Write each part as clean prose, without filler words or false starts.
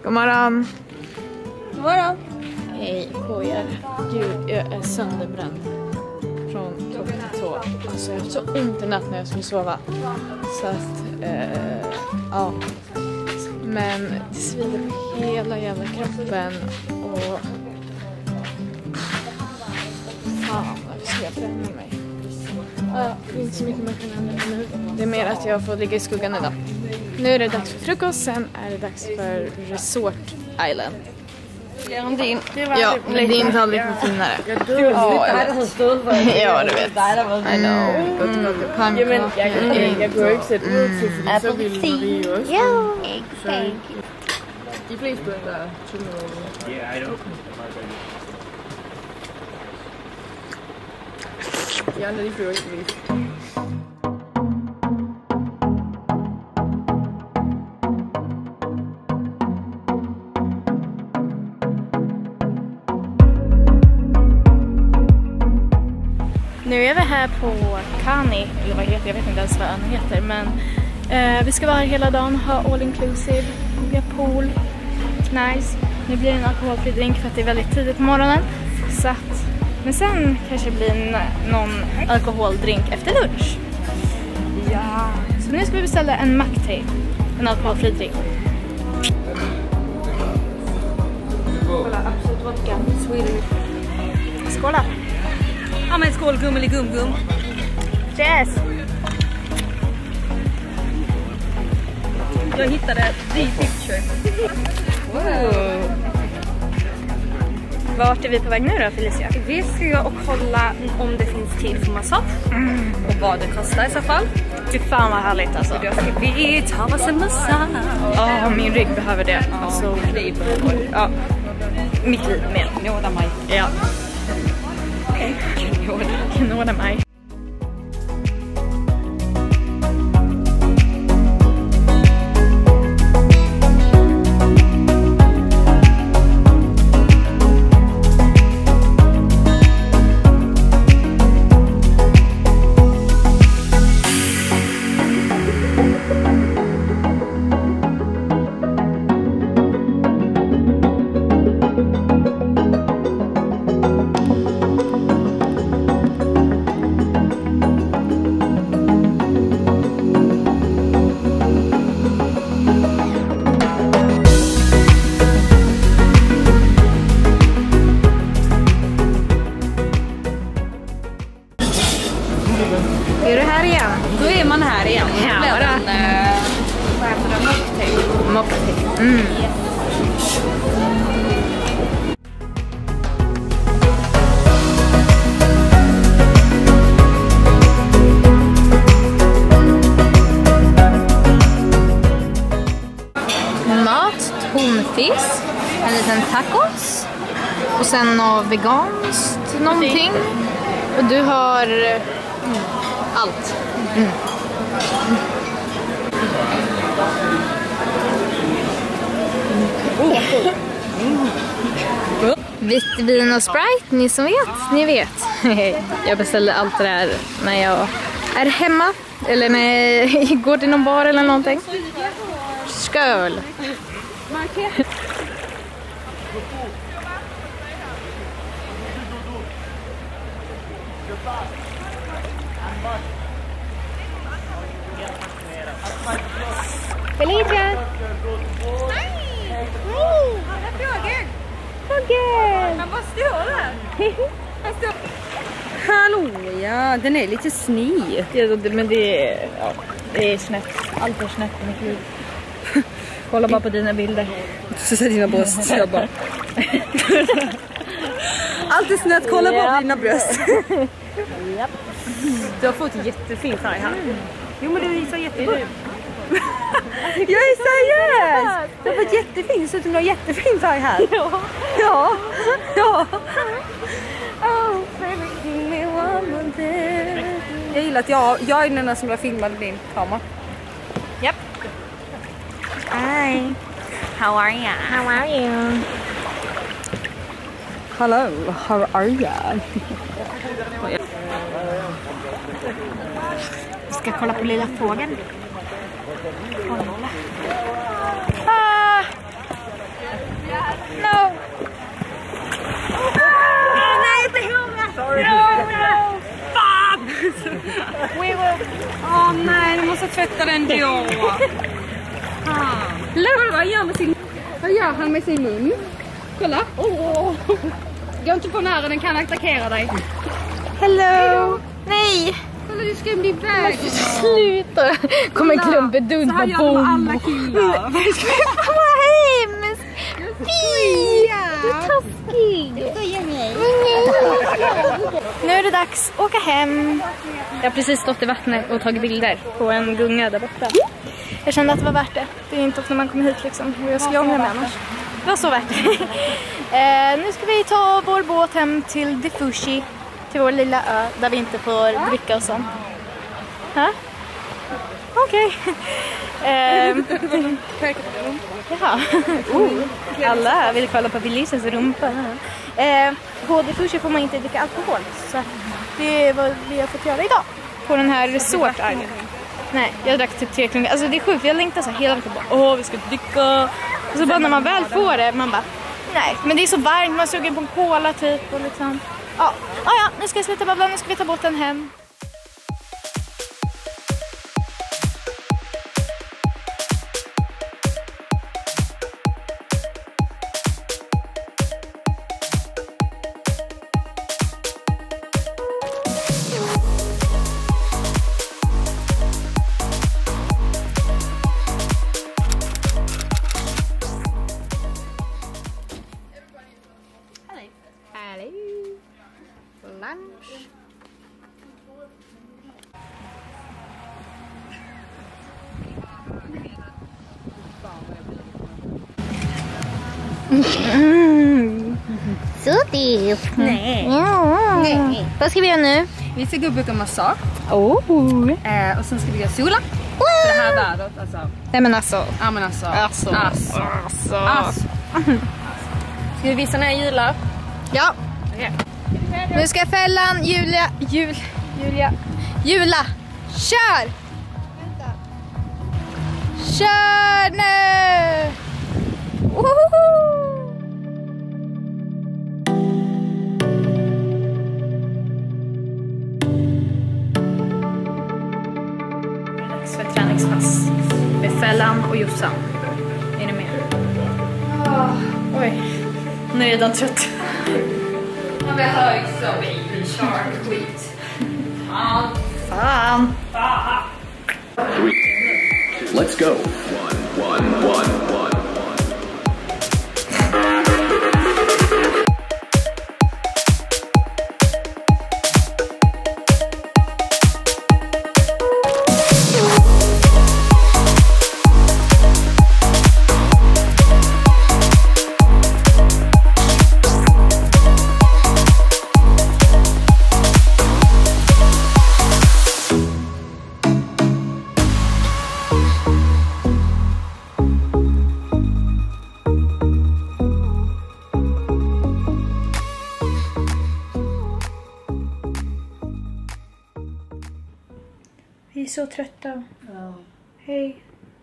God morgon. God morgon. Hej, kojar. Gud, jag är sönderbränd. Från topp till tå. Alltså jag har så ont i natt när jag skulle sova. Så att, ja. Men det svider på hela jävla kroppen. Och fan, varför ska jag bränna mig? Det är inte så mycket man kan ändra nu. Det är mer att jag får ligga i skuggan idag. Nu är det dags för frukost, sen är det dags för Resort Island. Din. Ja, men din tallrik var finare. Ja, du vet. I know. Pannkaka, ägg. Apelsin. Ja, ägg. De fleste bønder tommelråd. Yeah, I don't. De andre, de flyver ikke vildt. Nu är vi här på Kani, eller vad heter, jag vet inte ens vad ön heter, men vi ska vara här hela dagen, ha all inclusive, vi har pool, nice. Nu blir det en alkoholfri drink för att det är väldigt tidigt på morgonen, så att, men sen kanske det blir någon alkoholdrink efter lunch. Ja, så nu ska vi beställa en mocktail, en alkoholfri drink. Kolla, absolut vodka, Sweden. Skåla! Ja men skål gummeli-gum. Cheers! Jag hittade 3 picture. Wow. Vart är vi på väg nu då, Felicia? Vi ska och kolla om det finns tid för massage. Och vad det kostar i så fall. Fy fan vad härligt alltså. Då ska vi ta oss en massage. Ja, min rygg behöver det. Alltså, ja, mitt liv med. Nåda mig. Ja. Okej. Nåda mig. Är du här igen? Då är man här igen. Ja, Vad heter det? Mocktail. Mocktail. Mm. Mat, tonfisk, en liten tacos och sen något veganskt någonting. Och du har allt. Mm. Vitt vin och Sprite, ni som vet, ni vet. Jag beställer allt det där när jag är hemma eller när jag går till någon bar eller någonting. Skål! Felicia! Hej! Fågel! Han bara står där. Hallå, ja, den är lite sny. Men det är snett. Allt är snett i mitt liv. Kolla bara på dina bilder. Så ser dina bröst. Jag bara. Allt är snett, kolla bara på dina bröst. Japp. Du har fått jättefin färg här. Jo men det visar jättebra. Jag är seriös! Du har fått jättefin, så du har jättefin färg här. Ja. Jag gillar att jag är den enda som har filmat din kamera. Japp. Hi. How are you? How are you? Hello, how are you? Vi ska kolla på lilla fågeln. Vad gör han med sin mun? Kolla. Gå inte för nära, den kan attackera dig. Hello! Nej! Kolla, du skrämde iväg. Sluta! Kom en klumpedund på bomb. Så här gör de alla killar. Vad hemskt! Fy! Du är taskig! Nu är det dags att åka hem. Jag har precis stått i vattnet och tagit bilder på en gunga där borta. Jag kände att det var värt det. Det är inte ofta man kommer hit liksom. Och jag skulle ångra mig annars. Det var så värt det. Nu ska vi ta vår båt hem till Defushi. Till vår lilla ö där vi inte får dricka och sånt. Okej. Jaha. Alla vill kolla på Belisas rumpa. På Defushi får man inte dricka alkohol. Så det är vad vi har fått göra idag. På den här resorten. Nej, jag drack typ 3 klunkar. Alltså det är sjukt, jag längtar så här hela tiden bara, vi ska dricka. Och så bara när man väl får det, man bara, nej. Men det är så varmt, man suger på en cola typ och liksom. Ja, nu ska jag sluta babbla, nu ska vi ta båten hem. Lunch. Så det. Nej. Nej. Vad ska vi göra nu? Vi ska gå och boka massage. Och sen ska vi gå och sola. För det här vädret alltså. Nej men alltså. Ja men alltså. Ska vi visa när jag gillar? Ja. Okay. Nu ska fällan Julia. Kör! Vänta. Kör nu! Dags för träningspass med Fällan och Jossan. Är ni med? Oj, nu är jag redan trött. Han blir hög så baby shark skit. Fan. Let's go. One. Vi är så trötta. Ja. Hej.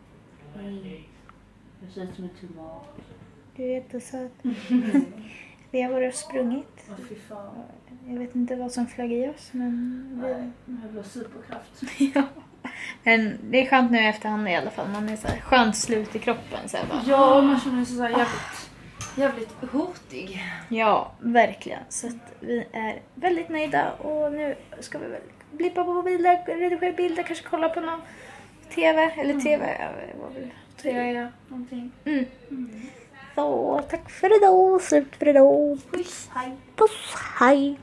Jag ser ut som en tomat. Du är jättesöt. Vi har varit och sprungit. Fy fan. Jag vet inte vad som flög i oss, men Jag var superkraft. ja. Men det är skönt nu i efterhand i alla fall. Man är så här skönt slut i kroppen. Så här bara. Ja, man känner sig så här jävligt hurtig. Ja, verkligen. Så att vi är väldigt nöjda. Och nu ska vi väl blippa på bilder, redigera bilder, kanske kolla på någon tv. Eller tv, vad vill Ja, någonting. Så, tack för idag. Slut för idag. Puss, hej. Puss, hej.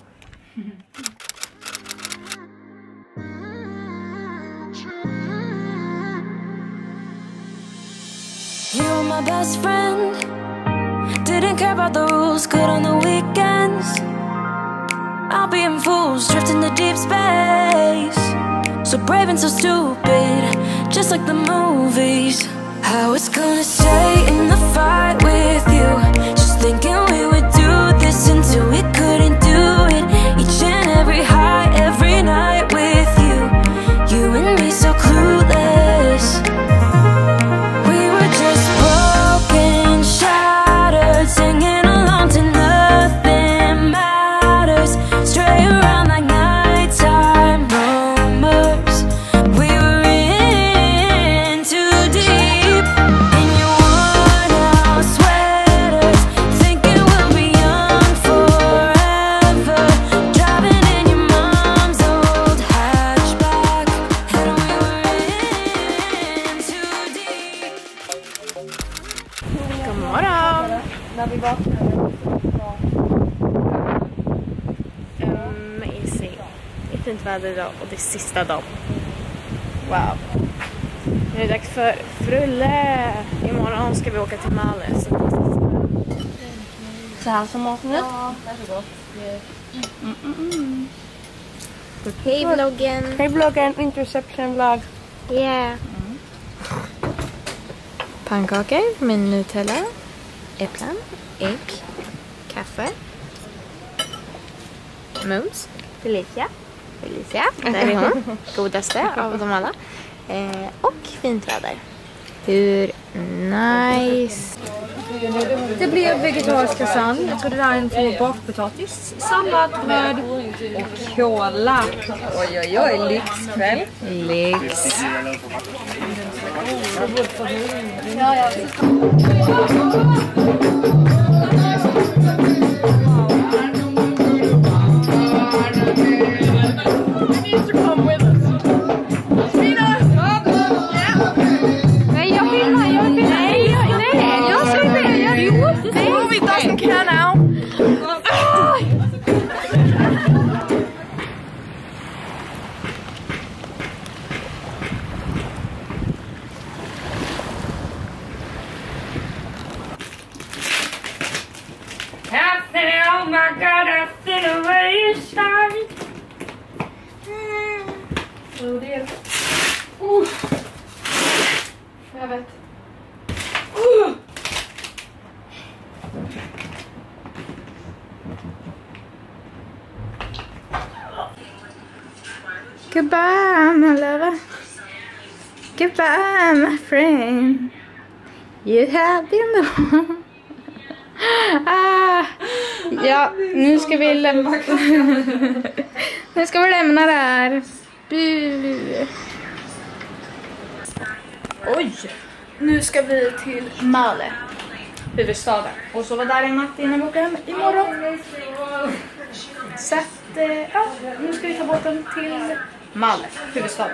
You were my best friend. Didn't care about the rules, good on the weekends. I'll be in fools, drifting to deep space. So brave and so stupid, just like the movies. I was gonna stay in the fight with you, just thinking we would do this until we couldn't do it. Each and every high, every night with you. You and me so clueless. We were just broken, shattered, singing along to nothing matters. Stray around like nighttime rumors. We were in too deep, and you God morgon. När vi vaknar. Amazing. Det är fint väder idag och det är sista dagen. Wow. Nu är det dags för frulle. Imorgon ska vi åka till Male. Så här som maten ut. Hej vloggen. Hej vloggen, Interception vlogg. Yeah. Pannkakor med Nutella, äpplen, ägg, kaffe, mums, Felicia, där är hon, godaste av dem alla, och fint väder. Hur nice! Det blev vegetarisk lasagne. Jag tror det där är en från bakpotatis, sallad, bröd och kola. Oj, oj, oj, lyxkväll. Lyx! Jag vet. Goodbye, my lover. Goodbye, my friend. You have been the one. Ja, nu ska vi lämna. Nu ska vi lämna det här. Oj. Nu ska vi till Male, huvudstaden. Och så var där en natt innan vi åker hem imorgon. Så att, ja, nu ska vi ta båten till Male, huvudstaden.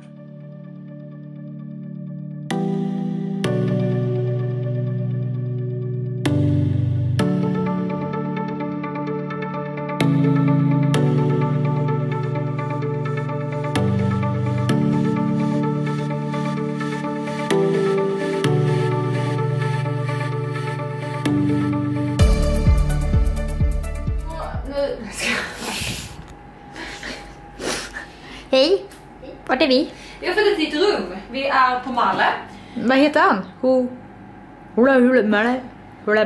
Hej, vart är vi? Vi har fått ett nytt rum. Vi är på Male. Vad heter han? Male. Hula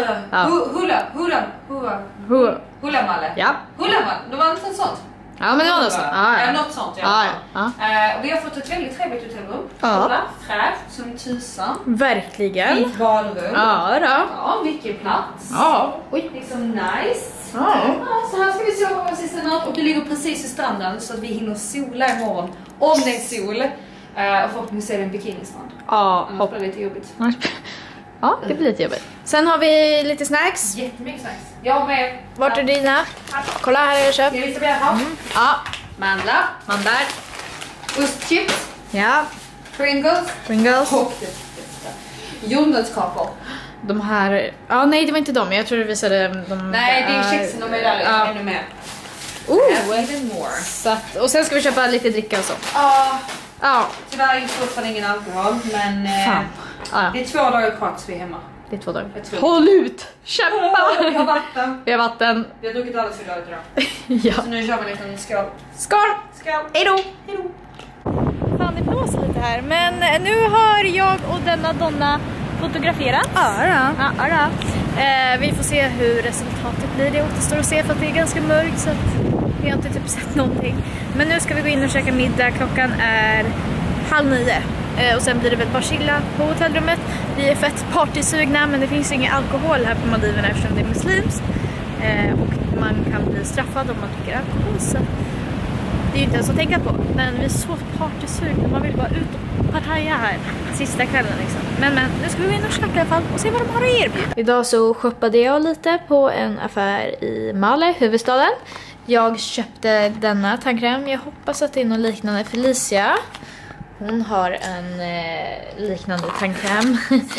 Male. Ja. Hula Male, det var något sånt. Ja, men det var något sånt. Ja. Något sånt, Ja. Vi har fått ett väldigt trevligt hotellrum. Ja. Fräscht som tusan. Verkligen. Fint badrum. Ja, då. Ja, mycket plats. Ja. Oj, liksom nice. Ja. Så här ska vi sova vår sista natt och det ligger precis i stranden så att vi hinner sola imorgon. Om det är sol. Och förhoppningsvis är det en bikinistrand. Ja, Annars blir det lite jobbigt. Ja, det blir lite jobbigt. Sen har vi lite snacks. Jättemycket snacks. Jag med. Vart är dina? Kolla här har jag köpt. Jag visste vad Ja, mandlar. mandlar. Ostchips. Ja, Pringles. Pringles. Och det bästa. Jordnötskakor. De här, ja nej det var inte dem, jag tror du visade de. Nej, det är kexen de är där ja. ännu mer. Even more. Så att, och sen ska vi köpa lite dricka och så. Ja. Tyvärr inte fortfarande ingen alkohol, men det är 2 dagar kvar tills vi är hemma. Det är 2 dagar. Håll ut! Kämpa! Vi har vatten. Vi har vatten. Vi har druckit alldeles för glada idag. Ja. Så nu kör vi en liten skål. Skål! Skål! Hejdå! Hejdå! Fan, det blåser lite här, men nu har jag och denna Donna fotograferat. Ja. Vi får se hur resultatet blir. Det återstår att se för att det är ganska mörkt så att vi har inte typ sett någonting. Men nu ska vi gå in och käka middag. Klockan är 8:30. Och sen blir det väl bara chilla på hotellrummet. Vi är fett partysugna, men det finns ingen alkohol här på Maldiverna eftersom det är muslims. Och man kan bli straffad om man dricker alkohol. Så det är ju inte ens att tänka på. Men vi är så partysugna. Man vill bara ut och partaja här sista kvällen liksom. Men nu ska vi gå in och käka i alla fall och se vad de har att erbjuda. Idag så shoppade jag lite på en affär i Male, huvudstaden. Jag köpte denna tandkräm. Jag hoppas att det är något liknande Felicia. Hon har en liknande tandkräm.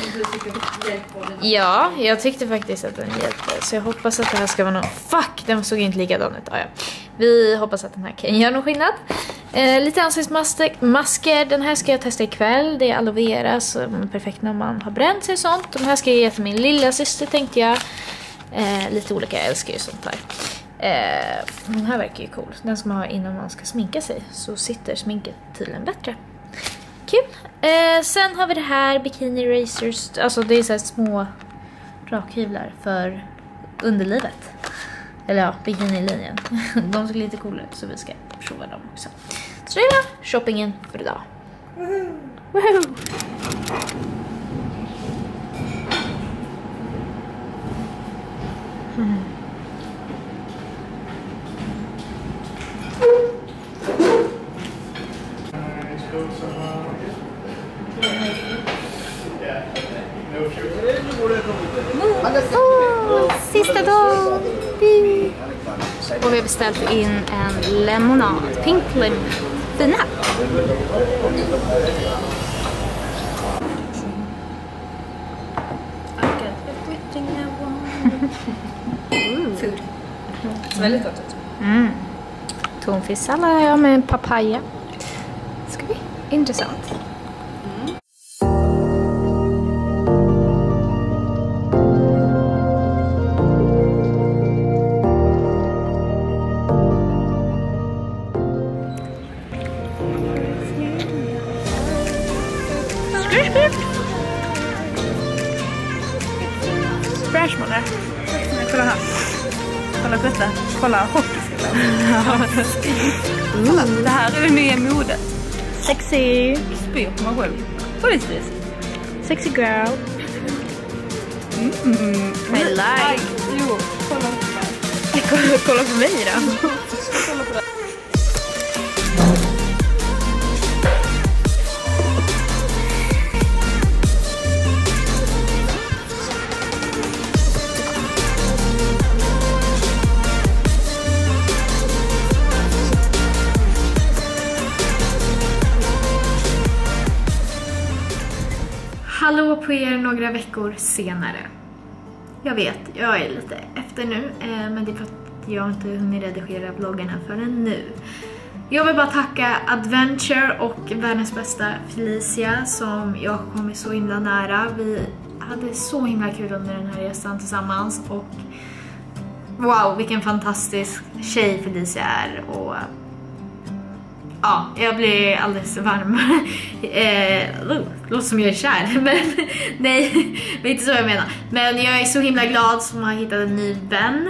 Ja, jag tyckte faktiskt att den hjälpte. Så jag hoppas att det här ska vara någon... Fuck, den såg inte likadan ut. Ja. Vi hoppas att den här kan göra någon skillnad. Lite ansiktsmasker. Den här ska jag testa ikväll. Det är aloe vera, så perfekt när man har bränt sig och sånt. De här ska jag ge till min lilla syster, tänkte jag. Lite olika, jag älskar ju sånt där. Den här verkar ju cool. Den ska man ha innan man ska sminka sig. Så sitter sminket tydligen bättre. Kul. Sen har vi det här bikini razors. Alltså det är så här små rakhyvlar för underlivet. Eller ja, bikinilinjen. De ser lite coola ut, så vi ska prova dem också. Så det var shoppingen för idag. Woohoo! Sista dagen. Och vi har beställt in en lemonad. Pink lemonade. Fina. Food. Så väldigt gott ut. Tonfisksallad har jag med papaya. Ska vi? Intressant. Sprashmaner. Kolla här. Kolla på detta. Kolla hockeyskillen. Det här är det nya modet. Sexy. Spyr på mig själv. What is this? Sexy girl. I like. Jo, kolla på mig. Kolla på mig då. Kolla på det. Hallå på er några veckor senare. Jag vet, jag är lite efter nu, men det är för att jag inte hunnit redigera vloggen här förrän nu. Jag vill bara tacka Adventure och världens bästa Felicia som jag har kommit så himla nära. Vi hade så himla kul under den här resan tillsammans och wow, vilken fantastisk tjej Felicia är och ja, jag blir alldeles varm. Låter som jag är kär. Men nej, det är inte så jag menar. Men jag är så himla glad som har hittat en ny vän.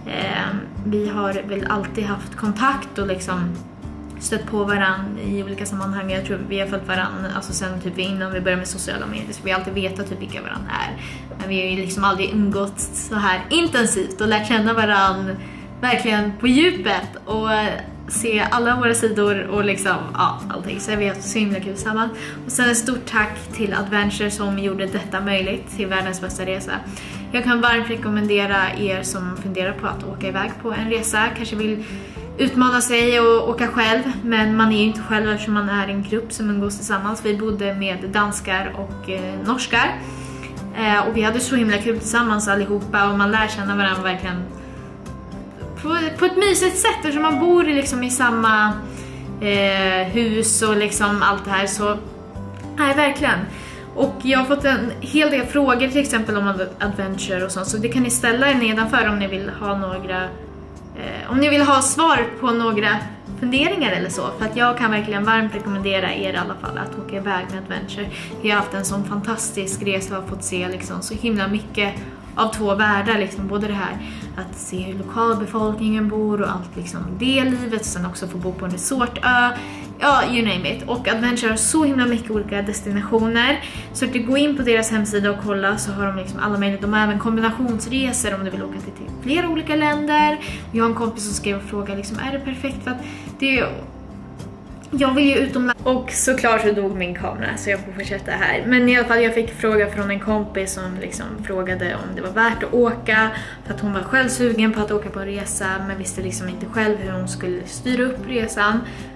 Vi har väl alltid haft kontakt och liksom stött på varandra i olika sammanhang. Jag tror vi har följt varandra alltså sen typ innan vi började med sociala medier. Så vi har alltid vetat typ vilka varandra är. Men vi har ju liksom aldrig umgått så här intensivt och lärt känna varandra verkligen på djupet. Och se alla våra sidor och liksom, ja, allting. Så vi har haft så himla kul samman. Och sen ett stort tack till Adventure som gjorde detta möjligt till världens bästa resa. Jag kan varmt rekommendera er som funderar på att åka iväg på en resa. Kanske vill utmana sig och åka själv. Men man är ju inte själv eftersom man är en grupp som umgås tillsammans. Vi bodde med danskar och norskar. Och vi hade så himla kul tillsammans allihopa. Och man lär känna varandra verkligen på ett mysigt sätt, eftersom man bor liksom i samma hus och liksom allt det här, så nej, verkligen. Och jag har fått en hel del frågor till exempel om Adventure och sånt, så det kan ni ställa er nedanför om ni vill ha några om ni vill ha svar på några funderingar eller så, för att jag kan verkligen varmt rekommendera er i alla fall att åka iväg med Adventure. Vi har haft en sån fantastisk resa och har fått se liksom så himla mycket av två världar, liksom både det här att se hur lokalbefolkningen bor och allt liksom det livet, och sen också få bo på en resortö, ja, you name it. Och Adventure har så himla mycket olika destinationer, så att du går in på deras hemsida och kolla, så har de liksom alla möjligheter. De har även kombinationsresor om du vill åka till flera olika länder. Jag har en kompis som skrev och frågade liksom, är det perfekt, för att det är, jag vill ju utomlands. Och såklart så dog min kamera, så jag får fortsätta här. Men i alla fall, jag fick fråga från en kompis som liksom frågade om det var värt att åka, för att hon var själv sugen på att åka på en resa, men visste liksom inte själv hur hon skulle styra upp resan.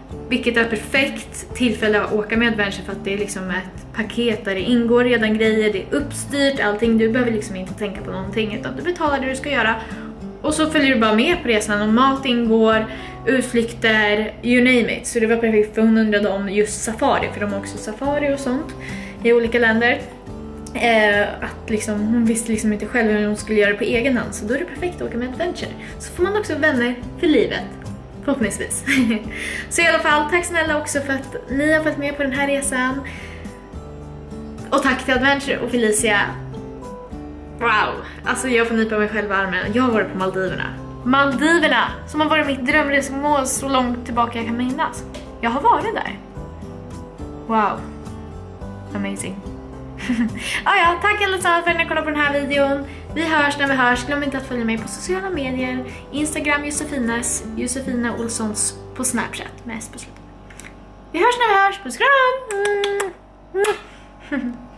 Vilket är ett perfekt tillfälle att åka med Adventure för att det är liksom ett paket där det ingår redan grejer, det är uppstyrt, allting. Du behöver liksom inte tänka på någonting utan du betalar det du ska göra. Och så följer du bara med på resan och mat ingår, utflykter, you name it. Så det var perfekt för hon undrade om just safari, för de har också safari och sånt i olika länder. Att liksom, hon visste liksom inte själv hur hon skulle göra det på egen hand, så då är det perfekt att åka med Adventure. Så får man också vänner för livet, förhoppningsvis. Så i alla fall, tack snälla också för att ni har varit med på den här resan. Och tack till Adventure och Felicia. Wow, alltså jag får nypa mig själv i armen. Jag har varit på Maldiverna. Maldiverna, som har varit mitt drömresmål så långt tillbaka jag kan minnas. Jag har varit där. Wow, amazing. Ja, tack allesammans för att ni kollade på den här videon. Vi hörs när vi hörs. Glöm inte att följa mig på sociala medier. Instagram Josefina Olssons på Snapchat med S på slutet. Vi hörs när vi hörs. Puss kram!